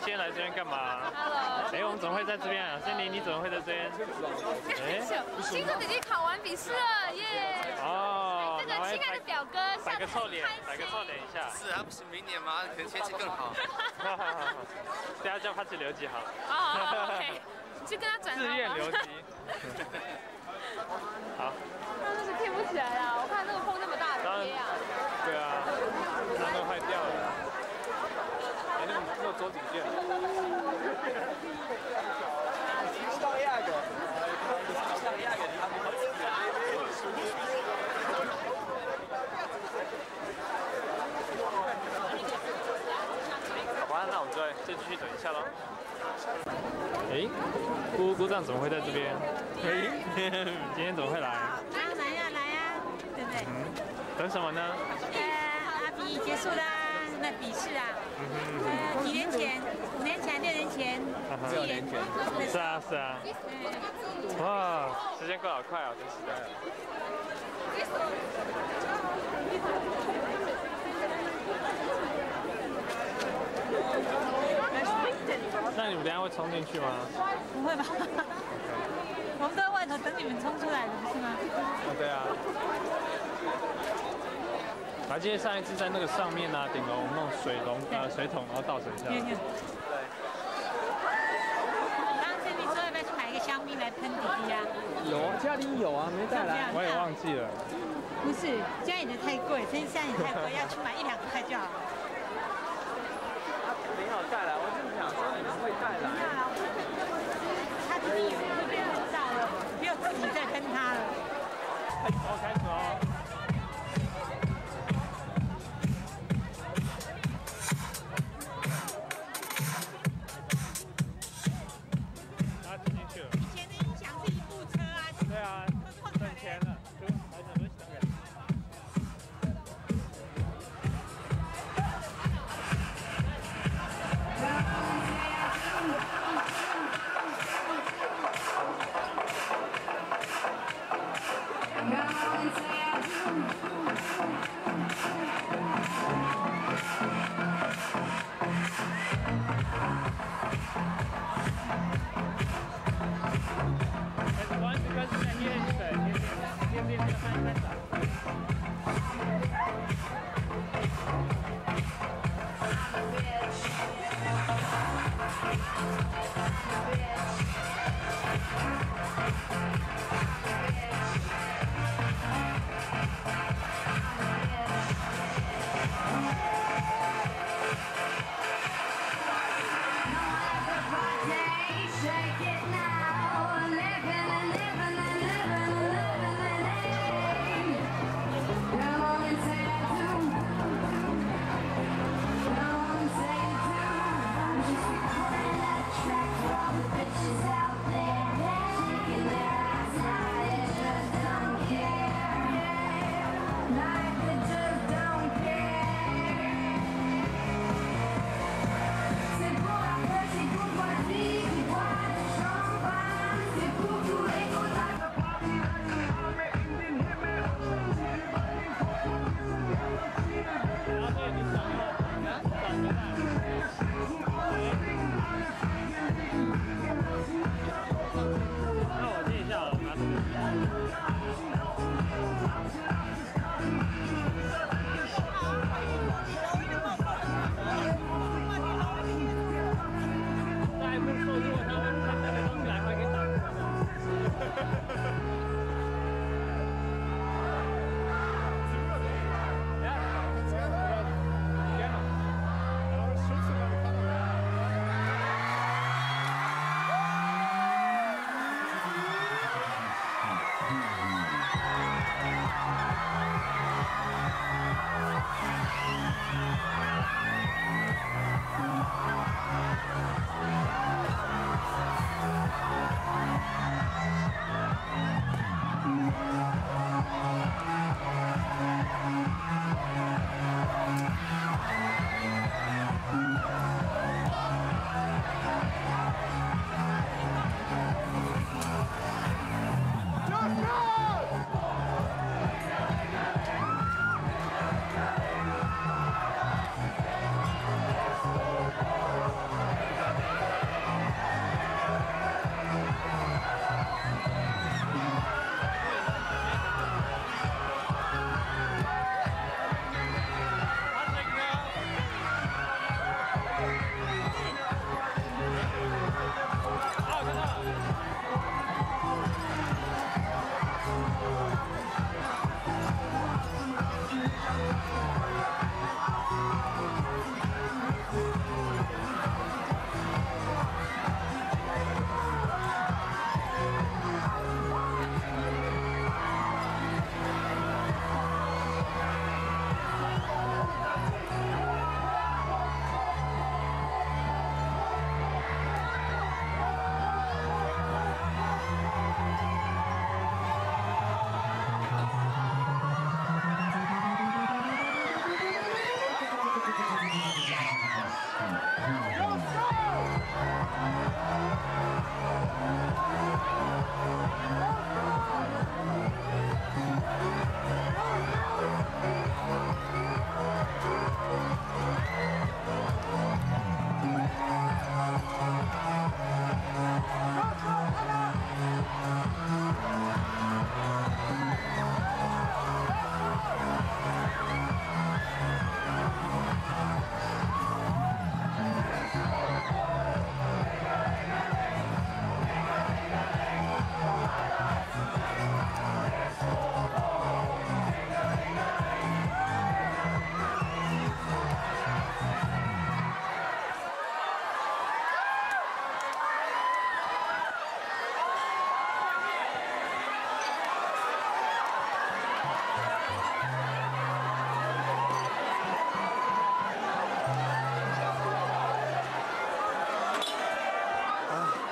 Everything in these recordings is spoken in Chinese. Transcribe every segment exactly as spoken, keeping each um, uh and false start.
今天来这边干嘛 ？Hello。 哎，我们怎么会在这边啊？森林，你怎么会在这边？哎， 星子姐姐考完笔试了，耶！ 哦， 这个亲爱的表哥， 摆个臭脸，摆个臭脸一下。 是啊，不是明年吗？可能天气更好。 大家叫他去留级好了。 哦 ，OK， 你去跟他转。 自愿留级。好。 他真是贴不起来啦！我看那个风那么大，怎么贴啊？ 对啊，它都快掉了。哎，那个那个桌顶垫。好吧，那我们就再继续等一下喽。哎，姑姑丈怎么会在这边？哎，今天怎么会来？ 来呀来呀，对不对？ 嗯，等什么呢？ 呃，阿比结束啦，那笔试啊，呃，几年前，五年前，六年前，七年前， 是啊是啊。哇，时间过好快啊，真是的。那你们等下会冲进去吗？ 不会吧？我们都在外头等你们冲出来的，不是吗？ 哦，对啊。还记得上一次在那个上面啊，顶楼我们弄水龙呃水桶，然后倒水下来。对。 刚刚这边说要不要去买一个香槟来喷弟弟啊？ 有，家里有啊，没带来，我也忘记了。 不是，家里的太贵，真家里太贵，要去买一两块就好了。 没有带来，我就是想说你们会带来。 他自己会变很少了，不要自己再跟他了。 好，开始哦。他挤进去了。 以前的音响是一部车啊。 对啊，省钱了，就还是很省钱。 She's out there, shaking their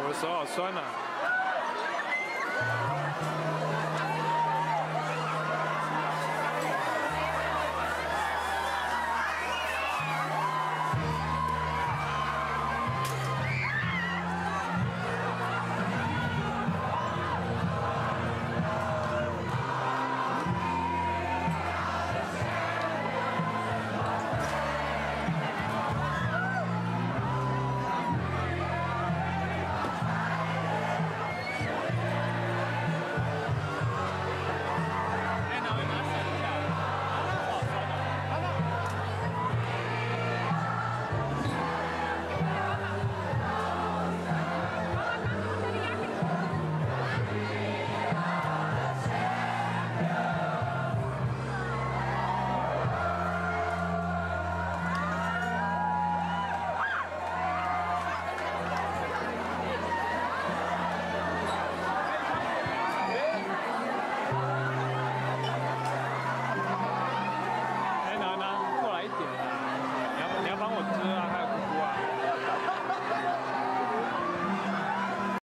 我的手好酸啊。